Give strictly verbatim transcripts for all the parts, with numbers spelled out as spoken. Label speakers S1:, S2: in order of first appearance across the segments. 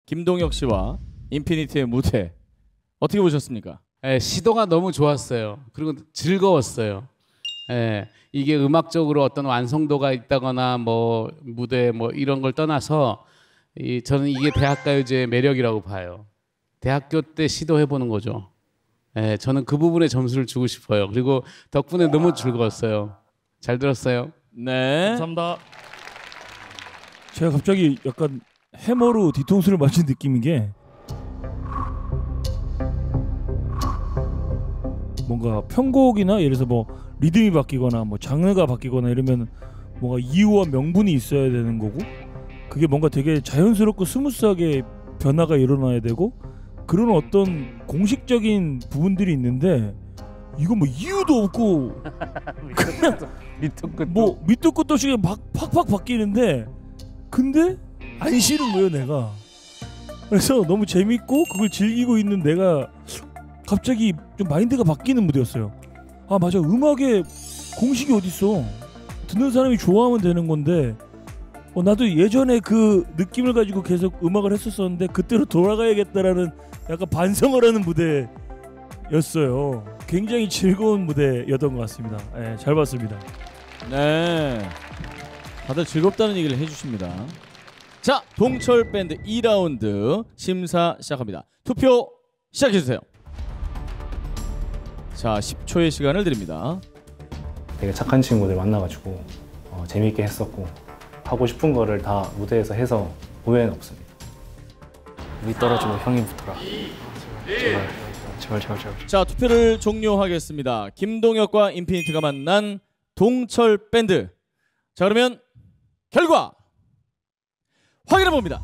S1: 김동혁 씨와 인피니트의 무대 어떻게 보셨습니까?
S2: 예, 시도가 너무 좋았어요. 그리고 즐거웠어요. 예, 이게 음악적으로 어떤 완성도가 있다거나 뭐 무대 뭐 이런 걸 떠나서 이, 저는 이게 대학가요제의 매력이라고 봐요. 대학교 때 시도해보는 거죠. 예, 저는 그 부분에 점수를 주고 싶어요. 그리고 덕분에 너무 즐거웠어요. 잘 들었어요.
S1: 네.
S3: 감사합니다.
S4: 제가 갑자기 약간 해머로 뒤통수를 맞은 느낌인 게 뭔가 편곡이나 예를 들어서 뭐 리듬이 바뀌거나 뭐 장르가 바뀌거나 이러면 뭔가 이유와 명분이 있어야 되는 거고 그게 뭔가 되게 자연스럽고 스무스하게 변화가 일어나야 되고 그런 어떤 공식적인 부분들이 있는데 이거 뭐 이유도 없고 그냥
S3: 밑도 끝도
S4: 뭐 밑도 끝도 없이 막 팍팍 바뀌는데 근데 안 싫은 거예요 내가. 그래서 너무 재밌고 그걸 즐기고 있는 내가 갑자기 좀 마인드가 바뀌는 무대였어요. 아 맞아, 음악에 공식이 어딨어. 듣는 사람이 좋아하면 되는 건데 어, 나도 예전에 그 느낌을 가지고 계속 음악을 했었었는데 그때로 돌아가야겠다라는 약간 반성을 하는 무대였어요. 굉장히 즐거운 무대였던 것 같습니다. 네, 잘 봤습니다.
S1: 네, 다들 즐겁다는 얘기를 해주십니다. 자, 동철 밴드 이 라운드 심사 시작합니다. 투표 시작해주세요. 자, 십 초의 시간을 드립니다.
S5: 되게 착한 친구들 만나가지고 어, 재미있게 했었고 하고 싶은 거를 다 무대에서 해서 후회는 없습니다.
S6: 위 떨어지고 형이 붙어라. 제발, 제발, 제발, 제발.
S1: 자, 투표를 종료하겠습니다. 김동혁과 인피니트가 만난 동철 밴드. 자, 그러면 결과 확인해 봅니다.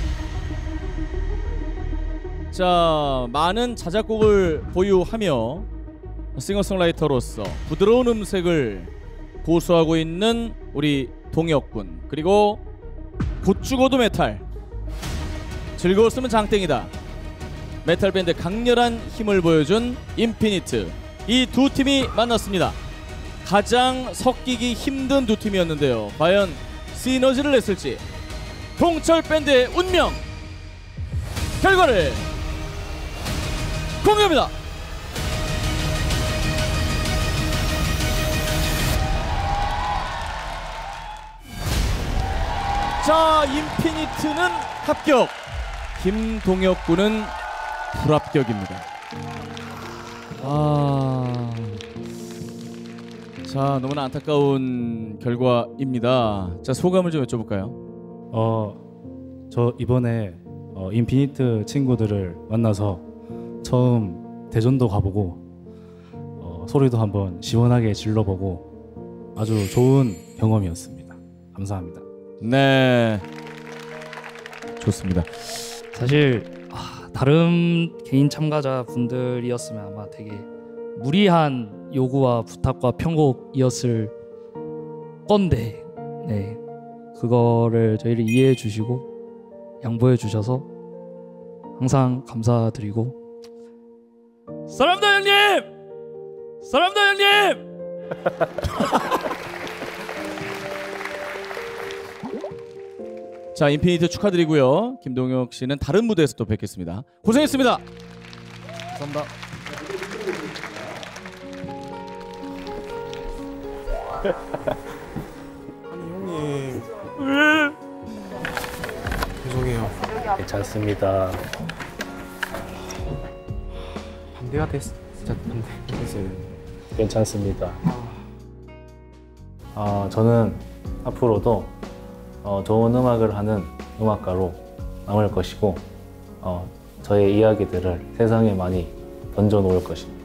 S1: 자, 많은 자작곡을 보유하며 싱어송라이터로서 부드러운 음색을 고수하고 있는 우리 동혁군, 그리고 곧 죽어도 메탈, 즐거웠으면 장땡이다, 메탈 밴드 강렬한 힘을 보여준 인피니트, 이 두 팀이 만났습니다. 가장 섞이기 힘든 두 팀이었는데요. 과연 시너지를 냈을지. 동철 밴드의 운명 결과를 공개합니다. 자, 인피니트는 합격, 김동혁 군은 불합격입니다. 아, 자, 너무나 안타까운 결과입니다. 자, 소감을 좀 여쭤볼까요?
S5: 어, 저 이번에 어, 인피니트 친구들을 만나서 처음 대전도 가보고 어, 소리도 한번 시원하게 질러보고 아주 좋은 경험이었습니다. 감사합니다.
S1: 네, 좋습니다.
S6: 사실 아, 다른 개인 참가자 분들이었으면 아마 되게 무리한 요구와 부탁과 편곡이었을 건데, 네, 그거를 저희를 이해해 주시고 양보해 주셔서 항상 감사드리고.
S4: 사람다 형님! 사람다 형님!
S1: 자, 인피니트 축하드리고요. 김동혁 씨는 다른 무대에서 또 뵙겠습니다. 고생했습니다.
S3: 감사합니다.
S7: 아니 형님 죄송해요.
S5: 괜찮습니다.
S7: 반대가 됐 진짜 반대 됐어요.
S5: 괜찮습니다. 어, 저는 앞으로도 어, 좋은 음악을 하는 음악가로 남을 것이고 어, 저의 이야기들을 세상에 많이 던져놓을 것입니다.